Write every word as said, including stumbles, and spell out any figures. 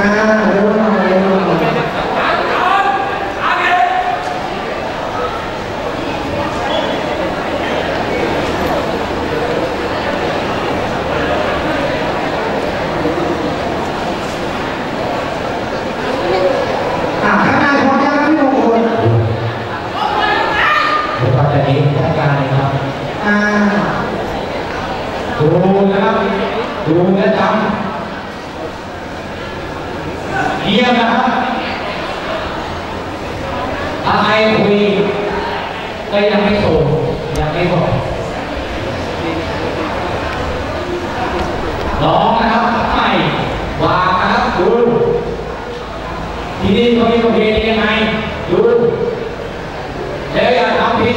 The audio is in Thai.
เร็วหน่อยเร็วหน่อยข้างหน้าพร้อมยังครับพี่มงคลเดี๋ยวต่อจากนี้จัดการเลยครับอ่าดูนะครับดูและจำเยี่ยมนะครับถ้าใครคุยก็ยังไม่ส่งยังไม่บอกน้องนะครับใหม่วางนะครับดูที่นี่เขามีประเพณียังไงดูแล้วอย่าทำผิด